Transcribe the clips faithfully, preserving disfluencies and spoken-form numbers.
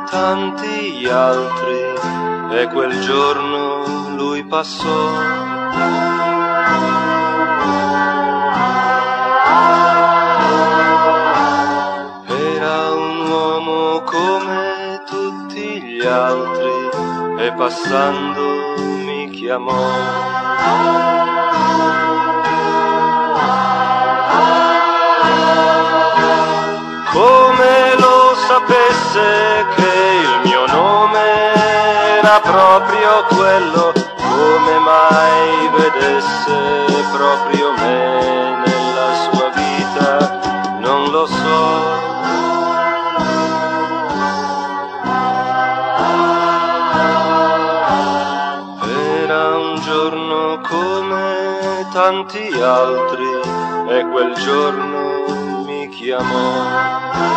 tanti altri, e quel giorno lui passò. Era un uomo come tutti gli altri, e passando mi chiamò. Come lo sapesse che il mio nome era proprio quello, come mai vedesse proprio me nella sua vita, non lo so. Era un giorno come tanti altri, e quel giorno mi chiamò.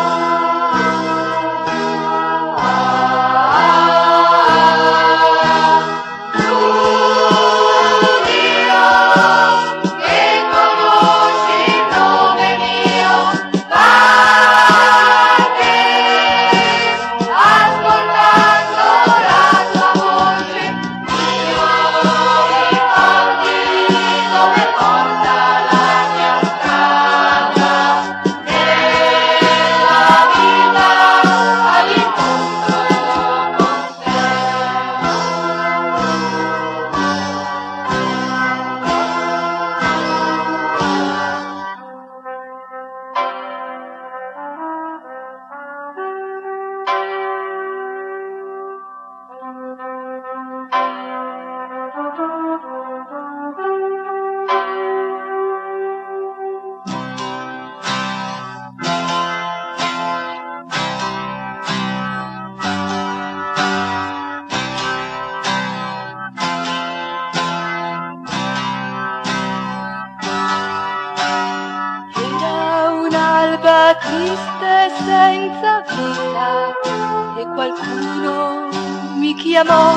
Triste senza vita, e qualcuno mi chiamò.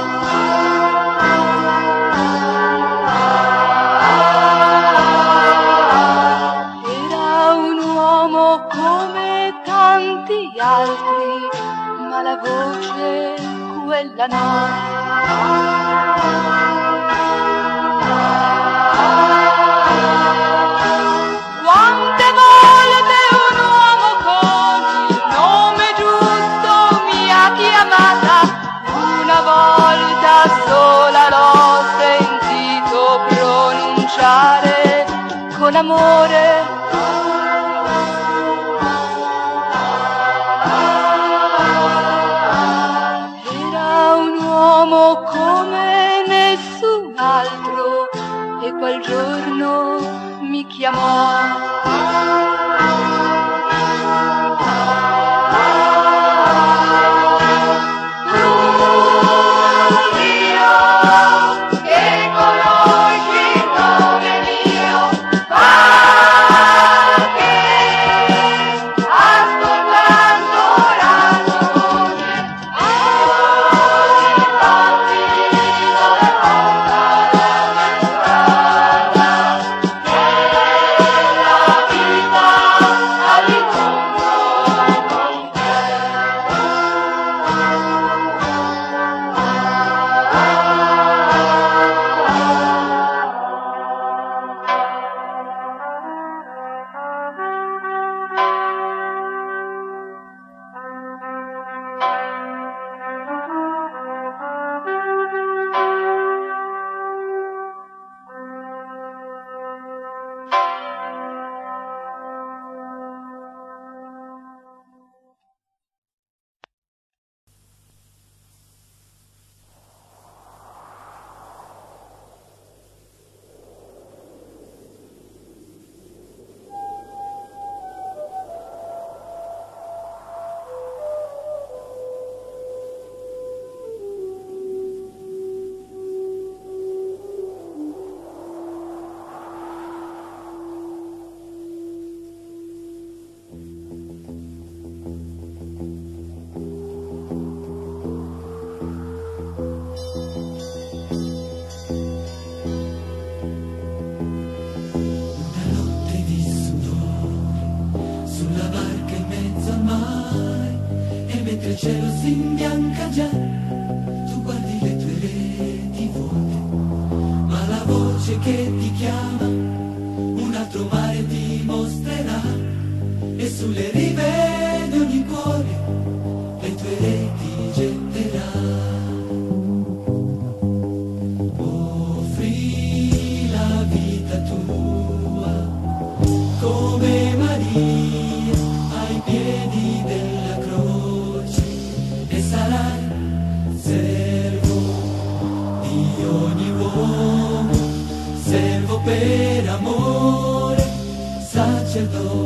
Era un uomo come tanti altri, ma la voce quella no. Con amore, era un uomo come nessun altro, e quel giorno mi chiamò. cielo si imbianca già, tu guardi le tue reti vuote, ma la voce che ti chiama un altro mare ti mostrerà, e sulle rive di ogni cuore le tue reti getterà. Offri la vita tua come Maria ai piedi della croce, e sarai servo di ogni uomo, servo per amore, sacerdote